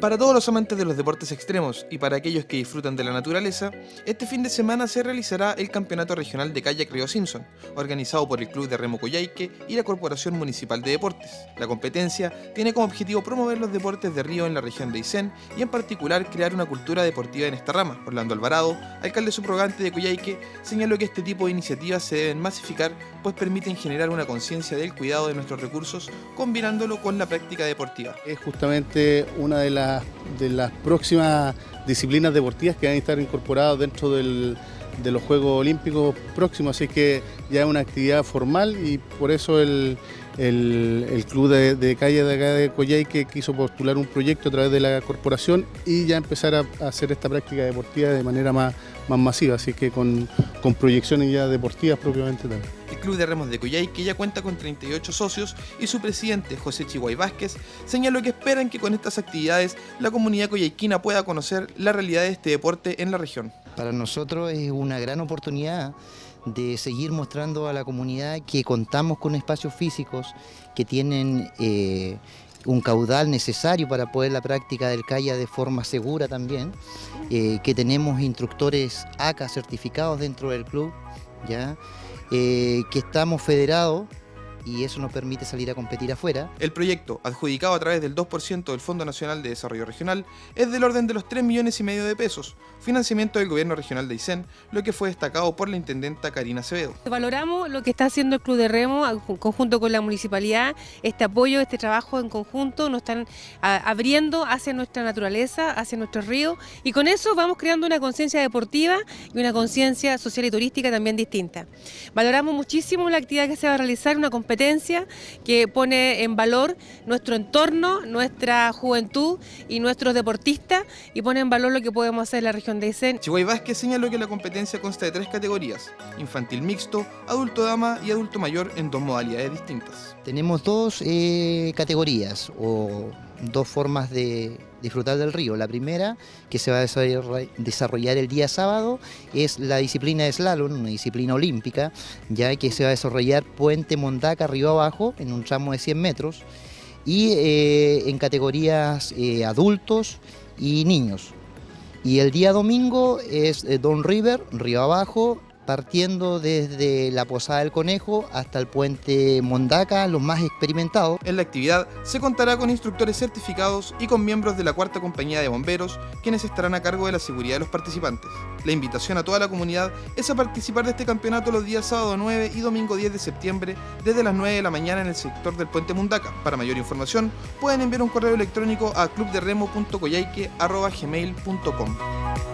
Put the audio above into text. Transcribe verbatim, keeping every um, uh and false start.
Para todos los amantes de los deportes extremos y para aquellos que disfrutan de la naturaleza, este fin de semana se realizará el Campeonato Regional de Kayak Río Simpson, organizado por el Club de Remo Coyhaique y la Corporación Municipal de Deportes. La competencia tiene como objetivo promover los deportes de río en la región de Aysén y en particular crear una cultura deportiva en esta rama. Orlando Alvarado, alcalde subrogante de Coyhaique, señaló que este tipo de iniciativas se deben masificar pues permiten generar una conciencia del cuidado de nuestros recursos combinándolo con la práctica deportiva. Es justamente una de las de las próximas disciplinas deportivas que van a estar incorporadas dentro del, de los Juegos Olímpicos próximos, así que ya es una actividad formal y por eso el, el, el Club de, de Kayak de acá de Coyhaique quiso postular un proyecto a través de la corporación y ya empezar a, a hacer esta práctica deportiva de manera más, más masiva, así que con, con proyecciones ya deportivas propiamente también. El Club de Remos de Coyhaique ya cuenta con treinta y ocho socios y su presidente, José Chihuay Vázquez, señaló que esperan que con estas actividades la comunidad coyhaiquina pueda conocer la realidad de este deporte en la región. Para nosotros es una gran oportunidad de seguir mostrando a la comunidad que contamos con espacios físicos que tienen eh, un caudal necesario para poder la práctica del kayak de forma segura también, eh, que tenemos instructores A C A certificados dentro del club, ¿ya? Eh, que estamos federados y eso nos permite salir a competir afuera. El proyecto, adjudicado a través del dos por ciento del Fondo Nacional de Desarrollo Regional, es del orden de los tres millones y medio de pesos, financiamiento del Gobierno Regional de Aysén, lo que fue destacado por la intendenta Karina Acevedo. Valoramos lo que está haciendo el Club de Remo en conjunto con la municipalidad, este apoyo, este trabajo en conjunto, nos están abriendo hacia nuestra naturaleza, hacia nuestros ríos y con eso vamos creando una conciencia deportiva y una conciencia social y turística también distinta. Valoramos muchísimo la actividad que se va a realizar, una competencia que pone en valor nuestro entorno, nuestra juventud y nuestros deportistas y pone en valor lo que podemos hacer en la región de Aysén. Chihuay Vázquez señaló que la competencia consta de tres categorías, infantil mixto, adulto dama y adulto mayor en dos modalidades distintas. Tenemos dos eh, categorías o dos formas de disfrutar del río. La primera, que se va a desarrollar el día sábado, es la disciplina de slalom, una disciplina olímpica, ya que se va a desarrollar Puente Mondaca río abajo, en un tramo de cien metros, y eh, en categorías eh, adultos y niños. Y el día domingo es eh, Don River, río abajo, partiendo desde la Posada del Conejo hasta el Puente Mondaca, los más experimentados. En la actividad se contará con instructores certificados y con miembros de la cuarta compañía de bomberos, quienes estarán a cargo de la seguridad de los participantes. La invitación a toda la comunidad es a participar de este campeonato los días sábado nueve y domingo diez de septiembre, desde las nueve de la mañana en el sector del Puente Mondaca. Para mayor información, pueden enviar un correo electrónico a club de remo punto coyhaique arroba gmail punto com.